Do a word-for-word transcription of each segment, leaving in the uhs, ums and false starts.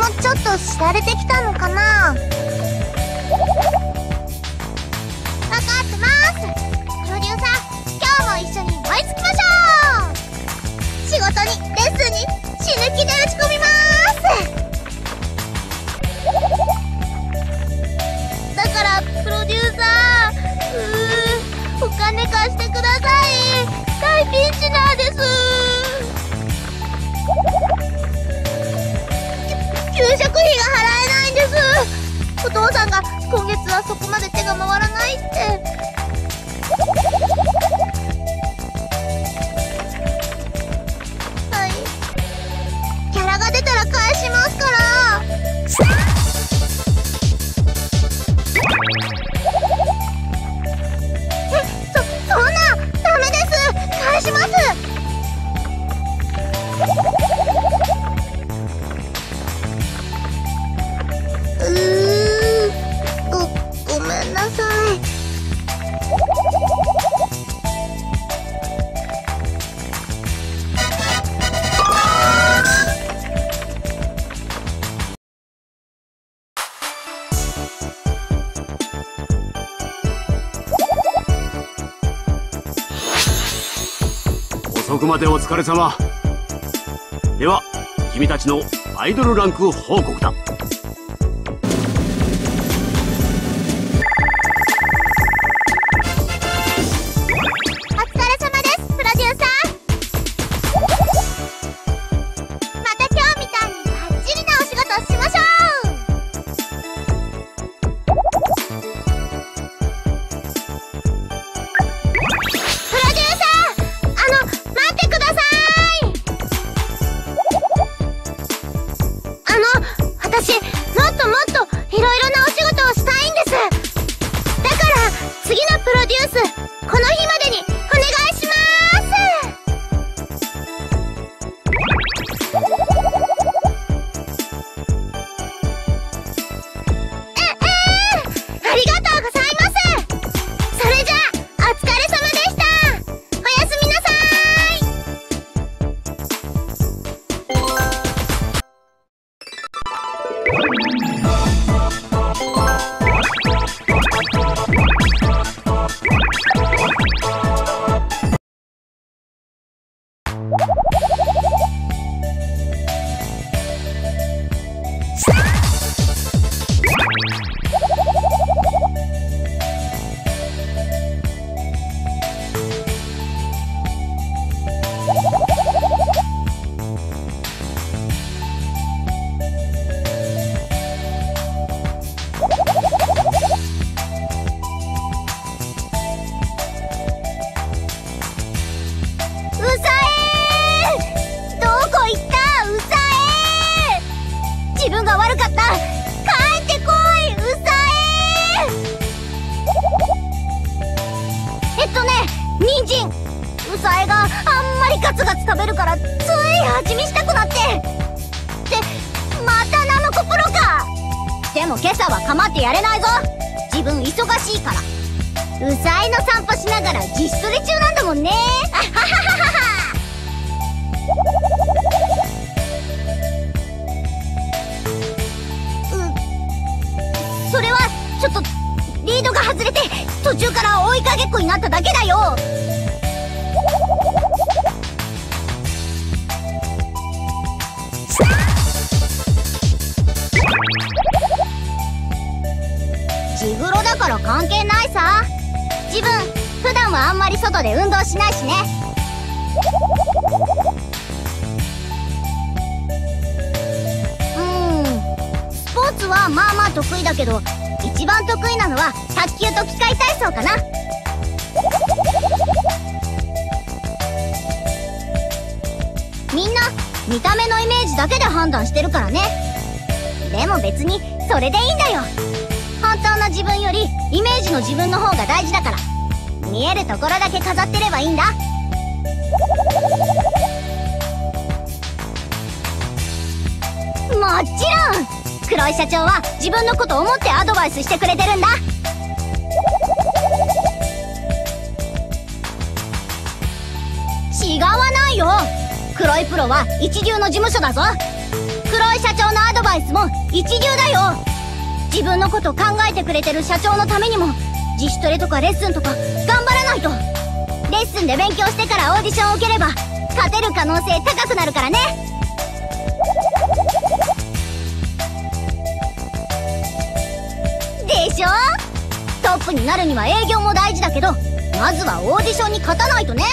もちょっと知られてきたのかな。分かってます。プロデューサー、今日も一緒に燃え尽きましょう。仕事にレッスンに死ぬ気で打ち込みます。だからプロデューサー、うーお金貸してください。大ピンチなんです。給食費が払えないんです。お父さんが今月はそこまで手が回らないって。はい、キャラが出たら返しますから。え、そ、そんなダメです。返します。うー、ご、ごめんなさい。 遅くまでお疲れ様。では君たちのアイドルランク報告だ。 黒井社長は自分のことを思ってアドバイスしてくれてるんだ。違わないよ。黒井プロは一流の事務所だぞ。黒社長のアドバイスも一流だよ。自分のこと考えてくれてる社長のためにも自主トレとかレッスンとか頑張らないと。レッスンで勉強してからオーディションを受ければ勝てる可能性高くなるからね。でしょ。トップになるには営業も大事だけど、まずはオーディションに勝たないとね。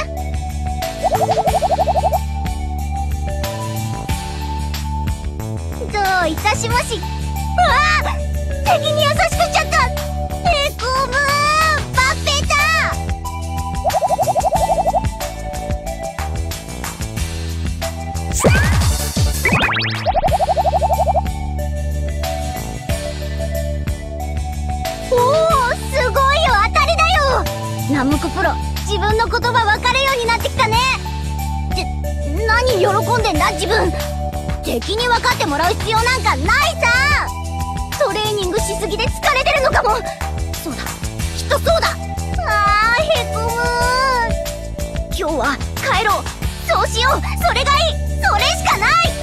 どういたしまし。うわあ、敵に優しくしちゃった。へこむー、バッペタ。おお、すごいよ、当たりだよ。ナムコプロ、自分の言葉分かるようになってきたね。って何喜んでんだ自分。敵に分かってもらう必要なんかないさ。トレーニングしすぎで疲れてるのかも。そうだ、きっとそうだ。あー、へこむー。今日は帰ろう。そうしよう。それがいい。それしかない。